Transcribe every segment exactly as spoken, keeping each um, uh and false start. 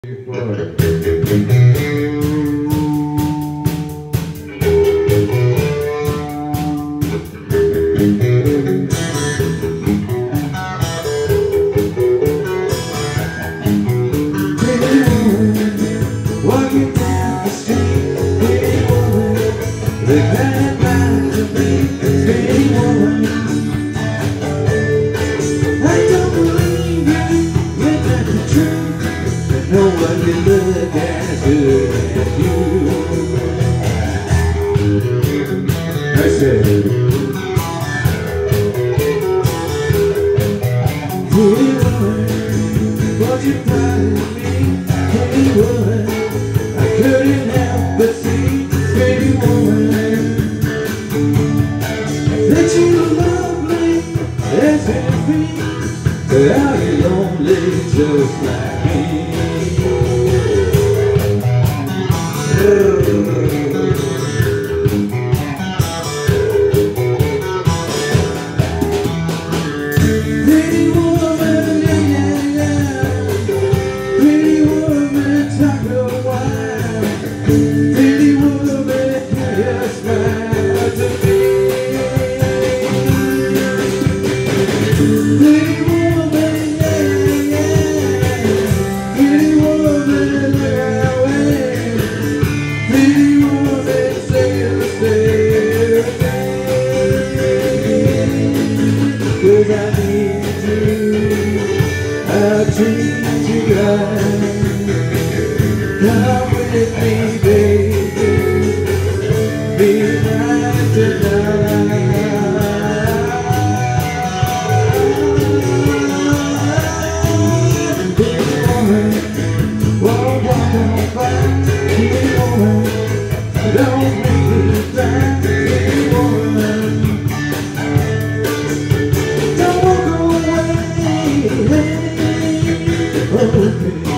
Walking down the street, pretty woman, the kind mind to me, pretty woman. I don't believe you, you're not the truth, but no one can look as good as you. I said, pretty woman, won't you promise me, pretty woman? Couldn't help but see, pretty woman, that you were lovely as can be, but are you lonely just like me? Pretty woman, yeah, yeah, yeah. Pretty woman, talk a while. Pretty woman, can you smile to me? Pretty woman, yeah, yeah. Pretty woman, look away. Pretty woman, say you'll stay. Cause I need you, I'll treat you right. Come with me, baby, midnight tonight. Pretty woman, won't walk on by. Pretty woman, don't make me cry. Pretty woman, don't walk away. Oh, baby.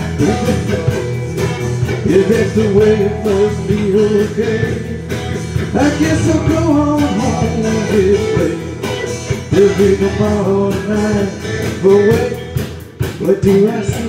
If that's the way it must be, okay, I guess I'll go on home this way. There'll be tomorrow night, but wait, what do I see?